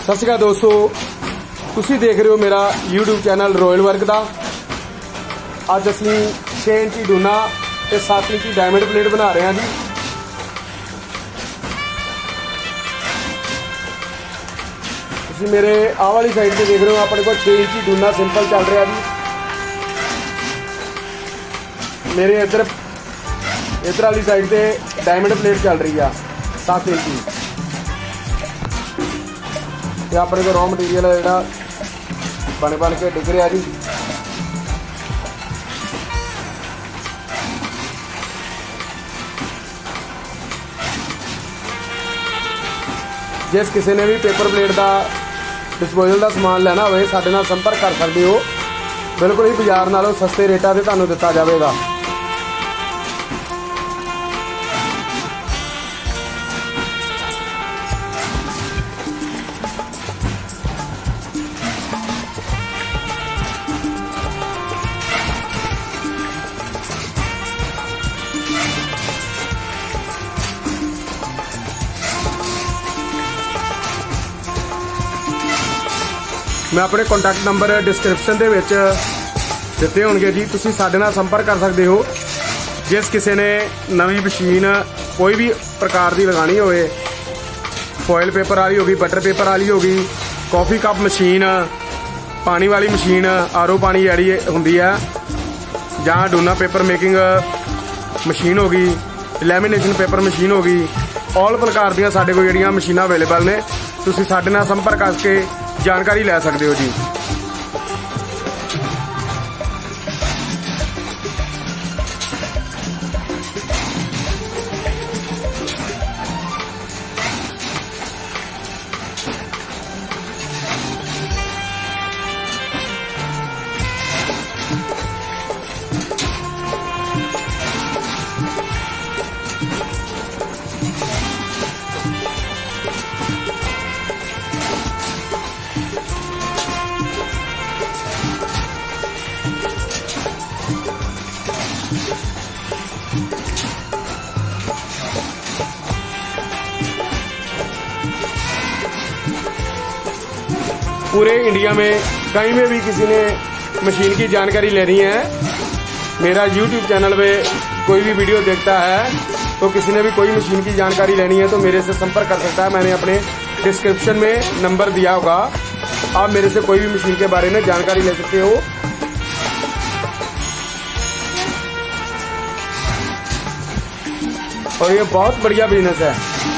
सत श्री अकाल दोस्तों, तुसी देख रहे हो मेरा यूट्यूब चैनल रॉयल वर्क का। अज असी 6 इंची डूना ते 7 इंची डायमंड प्लेट बना रहे हैं जी। तुसी मेरे आ वाली साइड से देख रहे हो, अपने को 6 इंची डूना सिंपल चल रहा जी। मेरे इधर वाली साइड से डायमंड प्लेट चल रही है 7 इंची। अपने को रॉ मटीरियल है बन के डिग रहा जी। जिस किसी ने भी पेपर प्लेट का डिस्पोजल का समान लेना हो साडे नाल संपर्क कर सकते हो। बिल्कुल ही बाजार नालों सस्ते रेटा से तुहानूं दिता जाएगा। मैं अपने कॉन्टैक्ट नंबर डिस्क्रिप्शन के दिते होंगे जी। तुसीं साडे नाल संपर्क कर सकते हो। जिस किसी ने नवी मशीन कोई भी प्रकार की लगानी हो, फॉयल पेपर वाली होगी, बटर पेपर वाली होगी, कॉफ़ी कप मशीन, पानी वाली मशीन, आरो पानी जी होंगी है, जहाँ डूना पेपर मेकिंग मशीन होगी, लैमीनेशन पेपर मशीन होगी, ऑल प्रकार दी साडे कोल जिहड़ियां मशीनां अवेलेबल ने। तुसीं साडे नाल संपर्क करके जानकारी ले सकते हो जी। पूरे इंडिया में कहीं में भी किसी ने मशीन की जानकारी लेनी है, मेरा YouTube चैनल पे कोई भी वीडियो देखता है तो किसी ने भी कोई मशीन की जानकारी लेनी है तो मेरे से संपर्क कर सकता है। मैंने अपने डिस्क्रिप्शन में नंबर दिया होगा, आप मेरे से कोई भी मशीन के बारे में जानकारी ले सकते हो। और ये बहुत बढ़िया बिजनेस है।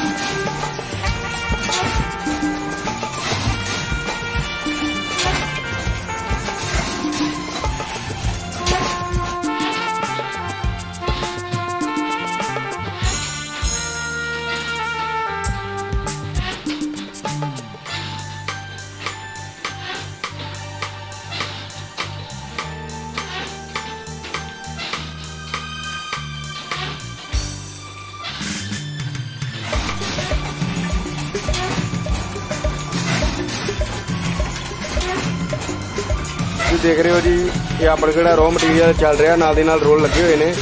देख रहे हो जी, ये अपने जो रॉ मटीरियल चल रहा, नाल दी नाल रोल लगे हुए ने।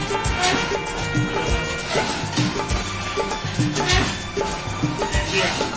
Yeah.